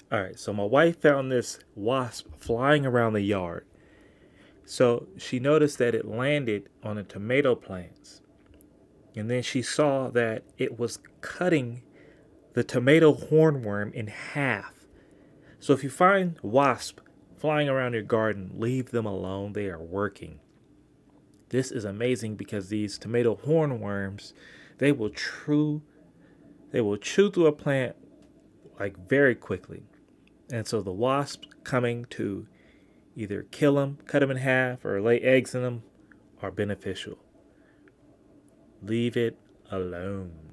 All right, so my wife found this wasp flying around the yard. So she noticed that it landed on the tomato plants. And then she saw that it was cutting the tomato hornworm in half. So if you find wasp flying around your garden, leave them alone. They are working. This is amazing because these tomato hornworms, they will chew they will chew through a plant like very quickly. And so the wasps coming to either kill them, cut them in half, or lay eggs in them are beneficial. Leave it alone.